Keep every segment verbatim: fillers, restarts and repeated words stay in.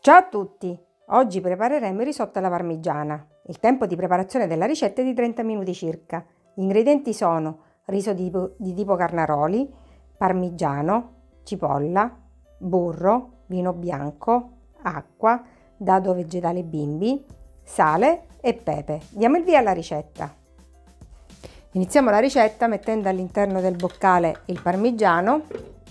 Ciao a tutti! Oggi prepareremo il risotto alla parmigiana. Il tempo di preparazione della ricetta è di trenta minuti circa. Gli ingredienti sono riso di tipo, di tipo Carnaroli, parmigiano, cipolla, burro, vino bianco, acqua, dado vegetale bimbi, sale e pepe. Diamo il via alla ricetta. Iniziamo la ricetta mettendo all'interno del boccale il parmigiano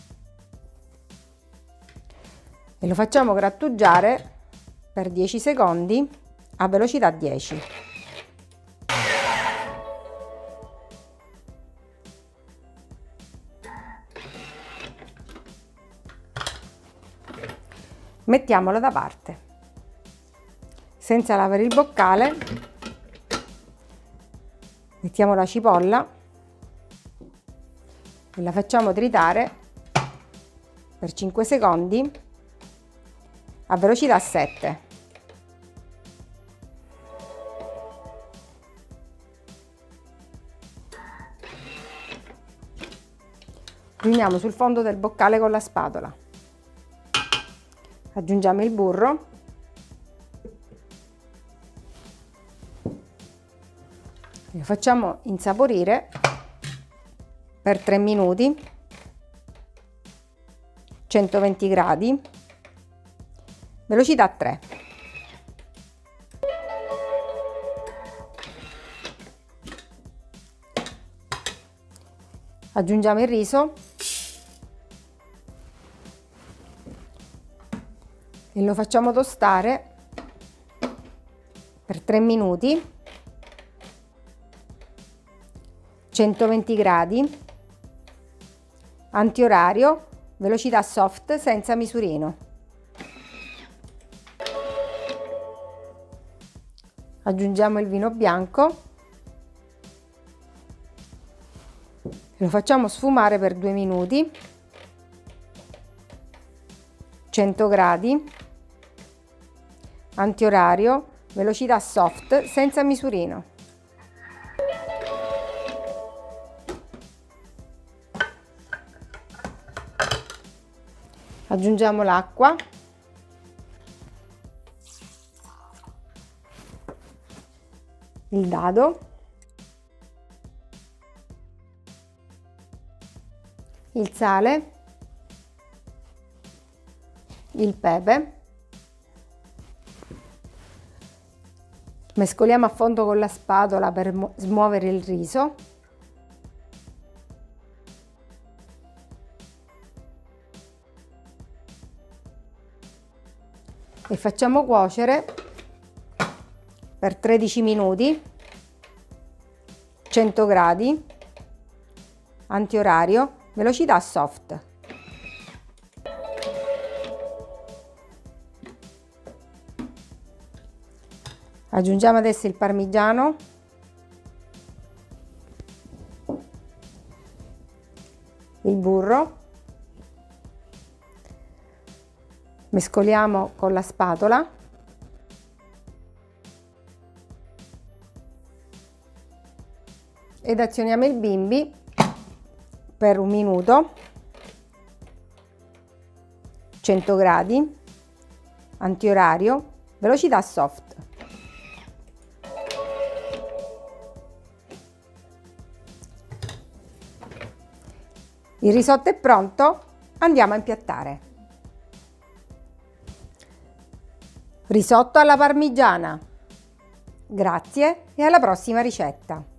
e lo facciamo grattugiare per dieci secondi a velocità dieci. Mettiamolo da parte. Senza lavare il boccale, mettiamo la cipolla e la facciamo tritare per cinque secondi a velocità sette. Riuniamo sul fondo del boccale con la spatola. Aggiungiamo il burro. Lo facciamo insaporire per tre minuti, centoventi gradi, velocità tre. Aggiungiamo il riso e lo facciamo tostare per tre minuti, centoventi gradi, antiorario, velocità soft senza misurino. Aggiungiamo il vino bianco e lo facciamo sfumare per due minuti, cento gradi, antiorario, velocità soft senza misurino. Aggiungiamo l'acqua. Il dado, il sale, il pepe, mescoliamo a fondo con la spatola per smuovere il riso e facciamo cuocere per tredici minuti, cento gradi, antiorario, velocità soft. Aggiungiamo adesso il parmigiano, il burro, mescoliamo con la spatola ed azioniamo il bimbi per un minuto, cento gradi, antiorario, velocità soft. Il risotto è pronto, andiamo a impiattare. Risotto alla parmigiana. Grazie e alla prossima ricetta.